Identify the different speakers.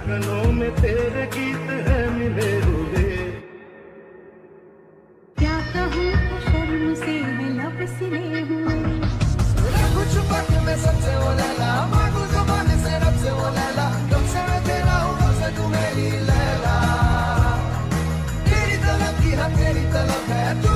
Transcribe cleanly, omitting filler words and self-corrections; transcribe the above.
Speaker 1: धड़कनों में तेरे गीत है मिले हुए।
Speaker 2: क्या कहूँ शर्म से है लब सिले हुए।
Speaker 3: कुछ पल में सबसे वो लैला, मांगू ज़बान से रब से वो लैला, कब से मैं तेरा हूँ कब से तू मेरी लैला। तेरी तलब की हम तेरी तलब है।